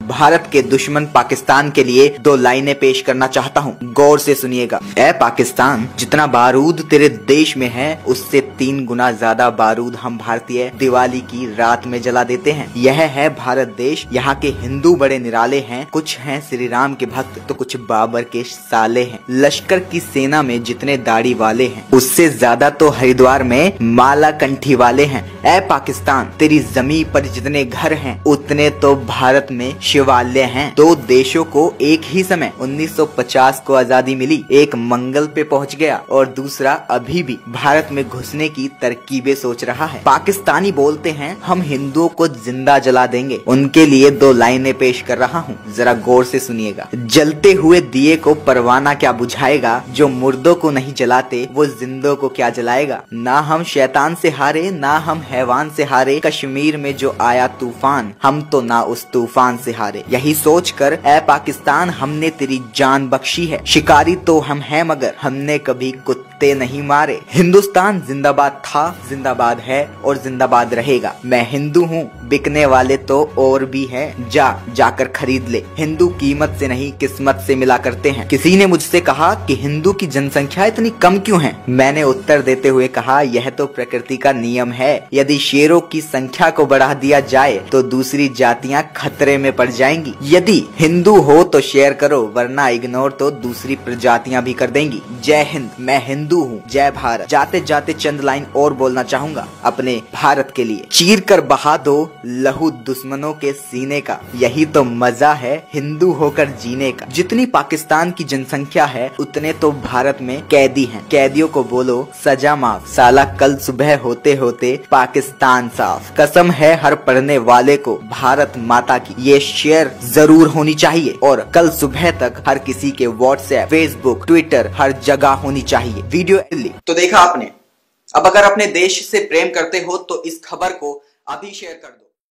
भारत के दुश्मन पाकिस्तान के लिए 2 लाइनें पेश करना चाहता हूँ, गौर से सुनिएगा। ऐ पाकिस्तान, जितना बारूद तेरे देश में है उससे 3 गुना ज्यादा बारूद हम भारतीय दिवाली की रात में जला देते हैं। यह है भारत देश। यहाँ के हिंदू बड़े निराले हैं, कुछ हैं श्री राम के भक्त तो कुछ बाबर के साले हैं। लश्कर की सेना में जितने दाढ़ी वाले हैं उससे ज्यादा तो हरिद्वार में माला कंठी वाले हैं। ऐ पाकिस्तान, तेरी जमीन पर जितने घर हैं उतने तो भारत में शिवालय हैं। 2 देशों को एक ही समय 1950 को आजादी मिली, एक मंगल पे पहुंच गया और दूसरा अभी भी भारत में घुसने की तरकीबें सोच रहा है। पाकिस्तानी बोलते हैं हम हिंदुओं को जिंदा जला देंगे। उनके लिए 2 लाइनें पेश कर रहा हूँ, जरा गौर से सुनिएगा। जलते हुए दिए को परवाना क्या बुझाएगा, जो मुर्दों को नहीं जलाते वो जिंदों को क्या जलाएगा। ना हम शैतान से हारे, ना हम हैवान से हारे, कश्मीर में जो आया तूफान हम तो ना उस तूफान से हारे। यही सोचकर ऐ पाकिस्तान हमने तेरी जान बख्शी है। शिकारी तो हम हैं मगर हमने कभी कुत्ते नहीं मारे। हिंदुस्तान जिंदाबाद था, जिंदाबाद है और जिंदाबाद रहेगा। मैं हिंदू हूँ, बिकने वाले तो और भी हैं, जाकर खरीद ले। हिंदू कीमत से नहीं किस्मत से मिला करते हैं। किसी ने मुझसे कहा कि हिंदू की जनसंख्या इतनी कम क्यों है। मैंने उत्तर देते हुए कहा यह तो प्रकृति का नियम है। यदि शेरों की संख्या को बढ़ा दिया जाए तो दूसरी जातियां खतरे में पड़ जाएंगी। यदि हिंदू हो तो शेयर करो, वरना इग्नोर तो दूसरी प्रजातियां भी कर देंगी। जय हिंद, मैं हिंदू हूँ, जय भारत। जाते जाते चंद लाइन और बोलना चाहूंगा अपने भारत के लिए। चीर कर बहा दो लहू दुश्मनों के सीने का, यही तो मजा है हिंदू होकर जीने का। जितनी पाकिस्तान की जनसंख्या है उतने तो भारत में कैदी हैं। कैदियों को बोलो सजा माफ, साला कल सुबह होते होते पाकिस्तान साफ। कसम है हर पढ़ने वाले को भारत माता की, ये शेयर जरूर होनी चाहिए और कल सुबह तक हर किसी के व्हाट्सएप, फेसबुक, ट्विटर हर जगह होनी चाहिए। वीडियो तो देखा आपने। अब अगर अपने देश से प्रेम करते हो तो इस खबर को अभी शेयर कर दो।